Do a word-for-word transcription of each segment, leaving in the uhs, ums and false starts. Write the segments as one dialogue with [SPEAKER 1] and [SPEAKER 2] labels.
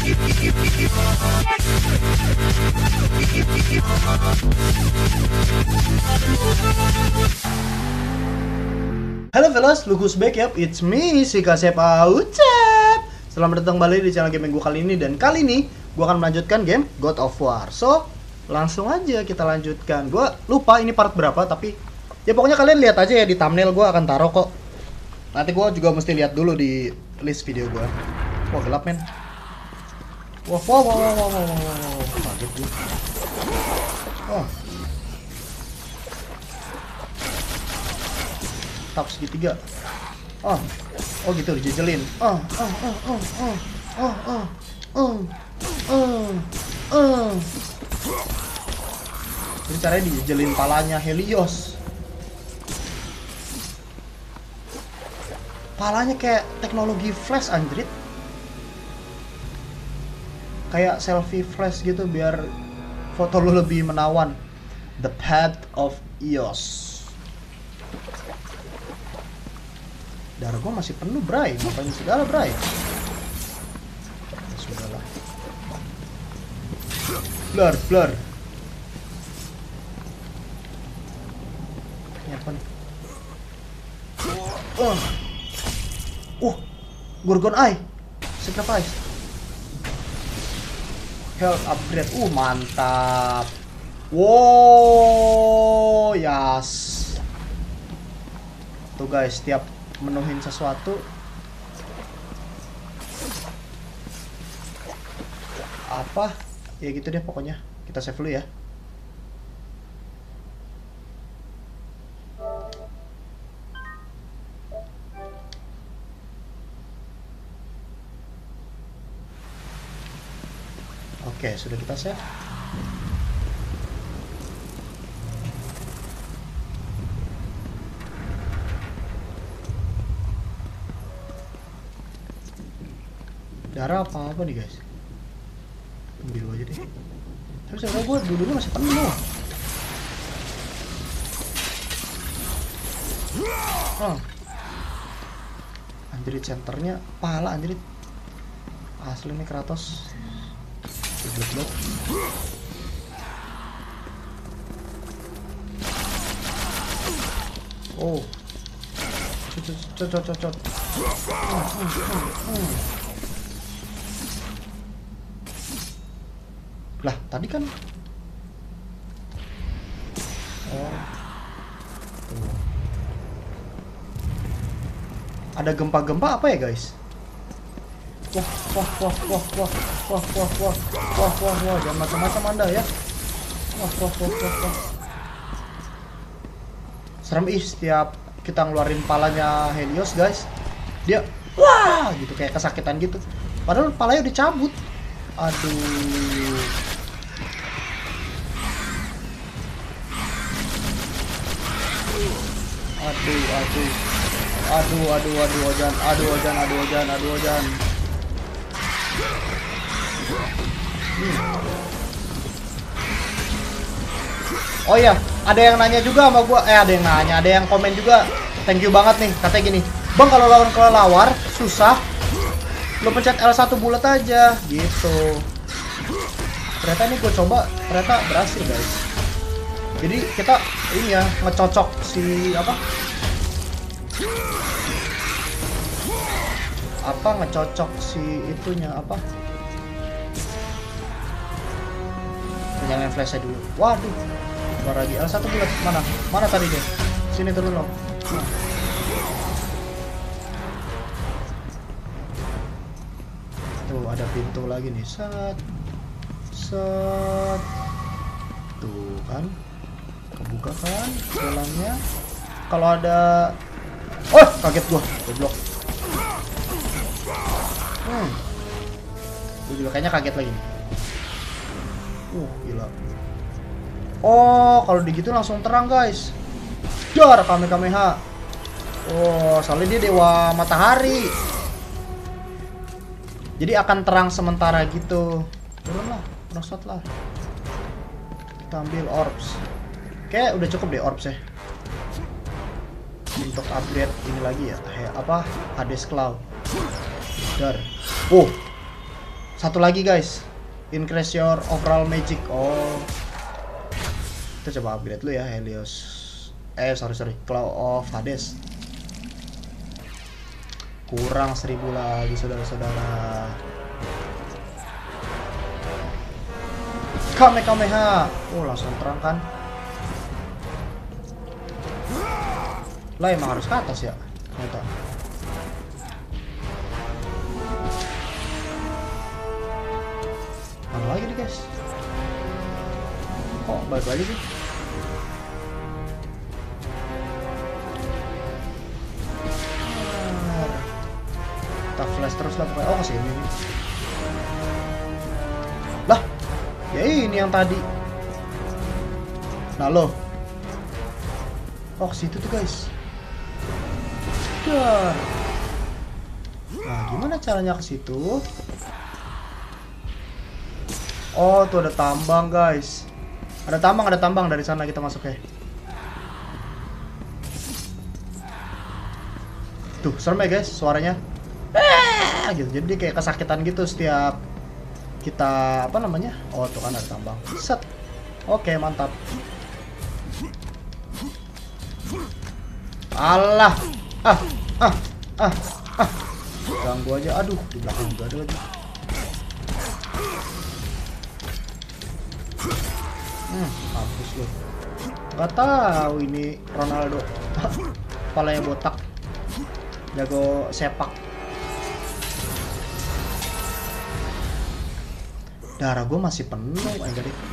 [SPEAKER 1] Halo fellas, look who's back, yup, it's me, si Kasep Aucap. Selamat datang kembali di channel gaming gue kali ini. Dan kali ini, gue akan melanjutkan game God of War. So, langsung aja kita lanjutkan. Gue lupa ini part berapa, tapi ya pokoknya kalian lihat aja ya di thumbnail, gue akan taruh kok. Nanti gue juga mesti lihat dulu di list video gue. Wah, gelap men. Wah, wah, wah, wah, wah, wah, wah, wah. Kaget gue. Oh. Tap segitiga. Oh, oh gitu dijejelin. Oh, oh, oh, oh, oh, oh, oh, oh, oh, oh. Jadi caranya dijejelin palanya Helios. Palanya kayak teknologi flash anjrit. Kayak selfie flash gitu biar foto lu lebih menawan. The Path of Eos. Darah gue masih penuh, bray. Ngapain segala, bray? Ya, sudahlah. Blur, blur. Ini apa nih? Uh. Uh. Gorgon Eye. Sacrifice. Health upgrade. Uh, mantap. Wow, yes. Tuh guys, setiap menuhin sesuatu apa ya gitu deh pokoknya. Kita save dulu ya. Oke, sudah kita save. Darah apa-apa nih guys. Ambil aja deh. Tapi sebenernya gue dulunya masih penuh. Oh. Anjrit, centernya pala anjrit. Asli nih Kratos. Blok-blok. Oh. Cocot, cocot, cocot. Hmm, hmm, hmm, hmm. Lah, tadi kan oh. Tuh. Ada gempa-gempa apa ya, guys? Wah, wah, wah, wah, wah, wah, wah, wah, wah, wah, wah, jangan macam-macam Anda ya. Wah, wah, wah, wah, wah. Serem ih, setiap kita ngeluarin palanya Helios, guys. Dia wah, gitu kayak kesakitan gitu. Padahal palanya udah cabut. Aduh. Aduh, aduh, aduh, aduh, aduh, ojan, aduh, ojan, aduh, ojan, aduh, ojan. Hmm. Oh iya, ada yang nanya juga sama gua, eh ada yang nanya, ada yang komen juga. Thank you banget nih, katanya gini, bang kalau lawan kelelawar susah, lo pencet L satu bulat aja, gitu. Ternyata ini gue coba, ternyata berhasil guys. Jadi kita ini ya ngecocok si apa? Apa ngecocok si itunya apa? Nyalain flashnya dulu. Waduh, keluar lagi. L satu bulat mana? Mana tadi deh? Sini turun loh. Nah. Tuh ada pintu lagi nih. Set, set. Tuh kan. Kebuka kan jalannya. Kalau ada, oh kaget gua, goblok. Hmm, gua juga kayaknya kaget lagi. Uh, gila. Oh, kalau digitu langsung terang guys. Dar, Kamehameha. Oh, soalnya dia dewa matahari. Jadi akan terang sementara gitu. Turunlah, prosot lah. Kita ambil orbs. Kayak udah cukup deh orbs ya. Untuk upgrade ini lagi ya, he, apa Hades Cloud. Dar. Oh, Satu lagi guys, increase your overall magic. Oh, kita coba upgrade dulu ya, Helios. Eh sorry sorry, Claw of Hades. Kurang seribu lagi saudara-saudara. Kamehameha. Oh langsung terang kan. Lah emang harus ke atas ya. Ternyata. Mana lagi nih guys? Kok balik lagi sih? Kita flash terus lah pokoknya. Oh kesini nih. Lah, ya ini yang tadi. Nah lo. Oh ke situ tuh guys. Dar. Nah gimana caranya ke situ? Oh tuh ada tambang guys. Ada tambang, ada tambang dari sana kita masuk ya. Tuh serem ya guys suaranya. Eh, gitu. Jadi kayak kesakitan gitu setiap kita apa namanya? Oh tuh kan ada tambang. Set. Oke mantap. Allah. Ah, ah, ah, ah. Ganggu aja. Aduh, di belakang juga ada lagi. Hmm, hapus loh. Gak tahu ini Ronaldo. Kepalanya botak. Jago sepak. Darah gue masih penuh, eh enggak deh.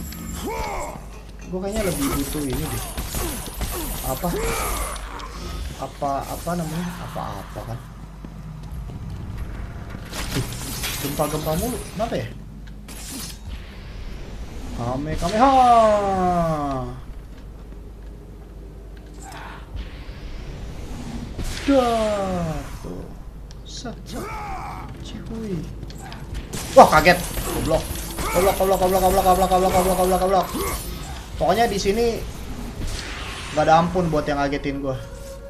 [SPEAKER 1] Gue kayaknya lebih butuh ini deh. Apa? Apa apa namanya? Apa-apa kan? Gempa-gempa mulu. Kenapa ya? Kame kame ha. Dah. Tuh. Set set. Cihuy. Wah kaget. Goblok. Goblok goblok goblok goblok goblok goblok goblok goblok goblok. Pokoknya di sini gak ada ampun buat yang ngagetin gua.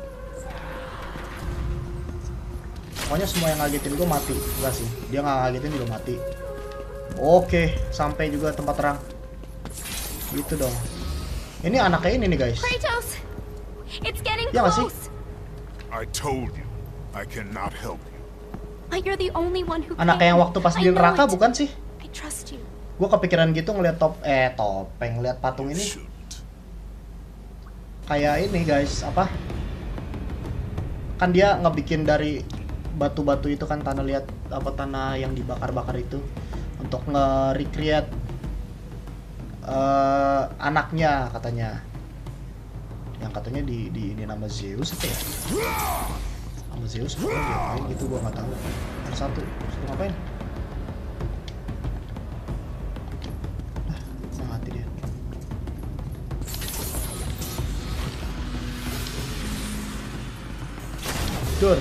[SPEAKER 1] Pokoknya semua yang ngagetin gua mati. Enggak sih. Dia nggak ngagetin juga mati. Oke, sampai juga tempat terang. Gitu dong. Ini anaknya ini nih guys.
[SPEAKER 2] Kratos, it's getting
[SPEAKER 1] Ya nggak sih?
[SPEAKER 2] close.
[SPEAKER 3] I told you, I cannot help you.
[SPEAKER 2] But you're the only one who
[SPEAKER 1] Anaknya yang
[SPEAKER 2] can.
[SPEAKER 1] waktu pas
[SPEAKER 2] I
[SPEAKER 1] di
[SPEAKER 2] know
[SPEAKER 1] neraka
[SPEAKER 2] it.
[SPEAKER 1] bukan sih?
[SPEAKER 2] I trust you.
[SPEAKER 1] Gue kepikiran gitu ngeliat top eh topeng, ngeliat patung ini
[SPEAKER 3] Shouldn't.
[SPEAKER 1] kayak ini guys, apa? Kan dia ngebikin dari batu-batu itu kan, tanah, lihat apa tanah yang dibakar-bakar itu untuk nge-recreate uh, anaknya katanya. Yang katanya di di ini nama Zeus apa ya? Nama Zeus pokoknya dia ngapain gitu gua nggak tahu. R satu, suruh ngapain? Ah, mati dia. Dur.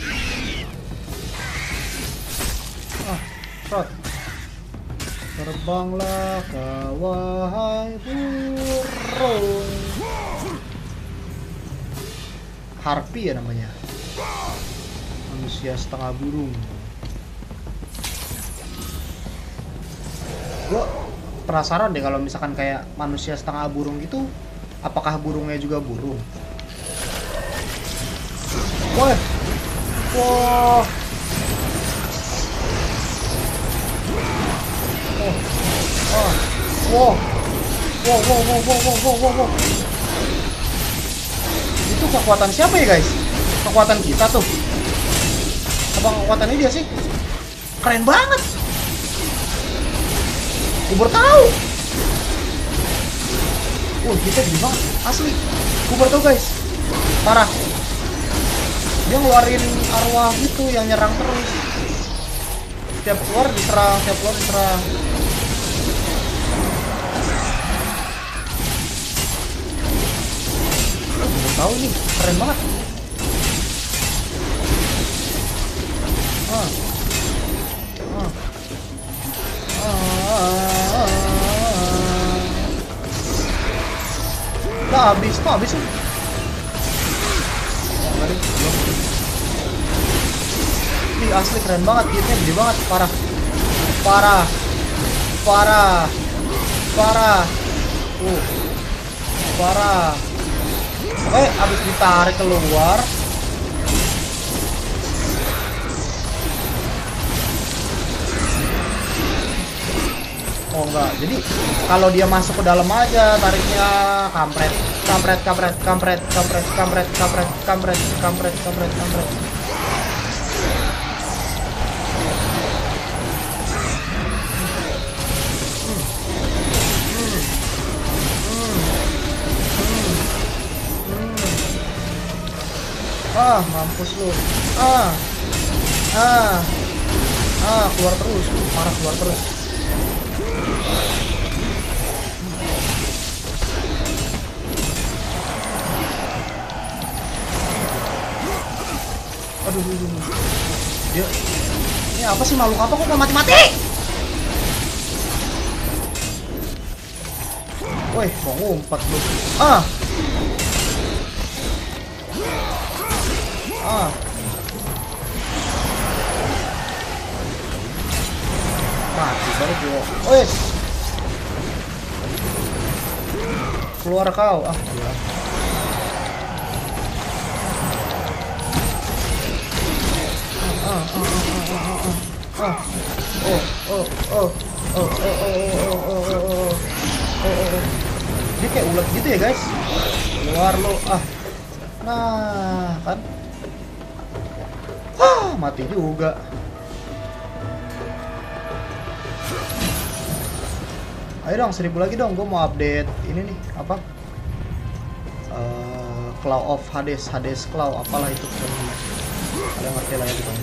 [SPEAKER 1] Ah, shot. Terbanglah kau wahai burung. Harpy ya namanya. Manusia setengah burung. Gua penasaran deh kalau misalkan kayak manusia setengah burung gitu, apakah burungnya juga burung? Wah. Wah. Oh. Wow. Wow, wow, wow, wow, wow, wow, wow, wow. Itu kekuatan siapa ya guys? Kekuatan kita tuh. Apa kekuatannya dia sih? Keren banget. Gue baru tahu. Wah, kita gede banget, asli. Gue baru tahu guys. Parah. Dia ngeluarin arwah gitu yang nyerang terus. Setiap keluar diserang, setiap keluar diserang. Tahu nih, keren banget. Ah. Ah. Ah. Udah habis, kok habis sih? Ini asli keren banget, hitnya gede banget, parah. Parah. Parah. Parah. Uh. Parah. Oke, habis ditarik keluar. Oh enggak, jadi kalau dia masuk ke dalam aja tariknya kampret, kampret, kampret, kampret, kampret, kampret, kampret, kampret, kampret, kampret, kampret. Ah, mampus lu. Ah. Ah. Ah, keluar terus. Parah, keluar terus. Aduh, aduh, aduh. Dia ini apa sih, makhluk apa kok mau mati-mati? Woi, mau ngumpet lu. Ah. Ah. Mati baru gua. Wes. Keluar kau. Ah, gila. Ah, ah, ah, ah, ah, ah. Oh, oh, oh, oh, oh, oh, oh, oh, oh, oh, oh. Dia kayak ulet gitu ya guys. Keluar lo. Ah. Nah, kan. Ah, mati juga. Ayo dong, seribu lagi dong. Gue mau update ini nih, apa? Uh, Claw of Hades, Hades Claw, apalah itu. Ada ngerti lah ya gitu.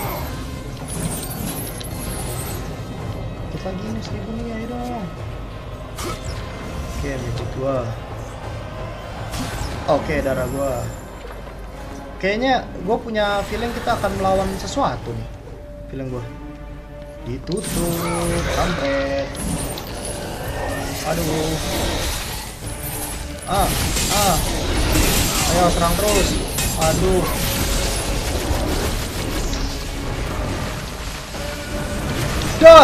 [SPEAKER 1] Kita lagi nih seribu nih, ayo dong. Oke, magic gua. Oke, darah gua. Kayaknya gue punya feeling kita akan melawan sesuatu nih. Feeling gue. Ditutup, kampret. Aduh. Ah, ah. Ayo serang terus. Aduh. Dor.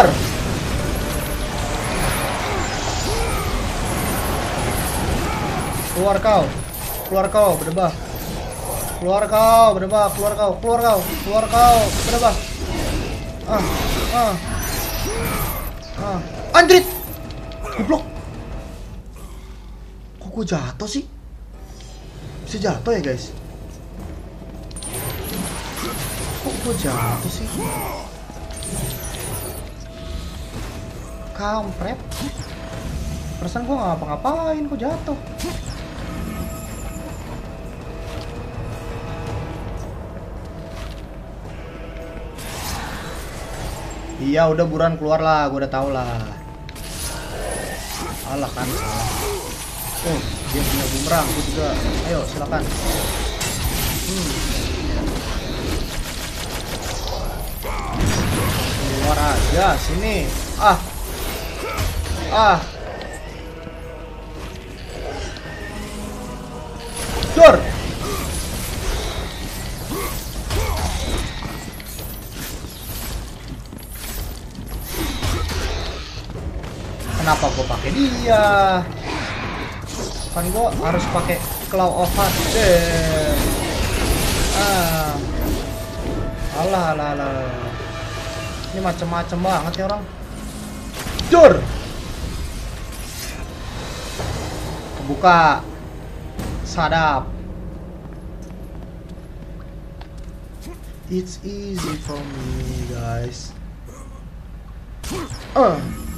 [SPEAKER 1] Keluar kau. Keluar kau, berdebah. Keluar kau, berdebah, keluar kau, keluar kau, keluar kau, berdebah. Ah, ah. Ah. Andrit. Goblok. Kok gue jatuh sih? Bisa jatuh ya guys? Kok gue jatuh sih? Kampret. Perasaan gue gak ngapa-ngapain, kok jatuh. Iya udah buruan keluar lah, gue udah tau lah. Alah kan salah. Oh dia punya bumerang, gue juga. Ayo silakan. Hmm. Keluar aja sini. Ah. Ah. Dor. Kenapa gue pakai dia? Kan gue harus pakai Claw of Hades. Ah. Alah, alah, alah. Ini macem-macem banget ya orang. Jor. Kebuka. Sadap. It's easy for me, guys. Uh.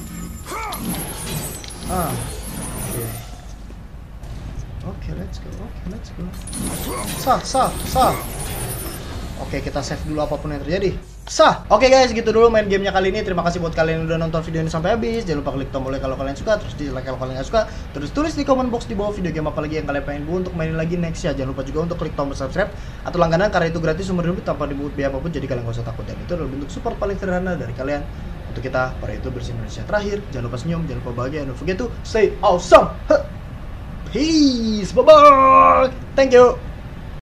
[SPEAKER 1] Ah, oke, okay. Oke, okay, let's go, oke, okay, let's go. Sah, sah, sah. Oke, okay, kita save dulu apapun yang terjadi. Sah. Oke okay, guys, gitu dulu main gamenya kali ini. Terima kasih buat kalian yang udah nonton video ini sampai habis. Jangan lupa klik tombol like kalau kalian suka, terus di like kalau kalian nggak suka. Terus tulis di comment box di bawah video game apa lagi yang kalian pengen gue untuk mainin lagi next ya. Jangan lupa juga untuk klik tombol subscribe atau langganan karena itu gratis umur hidup tanpa dipungut biaya apapun. Jadi kalian gak usah takut dan itu adalah bentuk support paling sederhana dari kalian untuk kita para YouTubers Indonesia. Terakhir, jangan lupa senyum, jangan lupa bahagia, don't forget to stay awesome. Peace, bye bye. Thank you.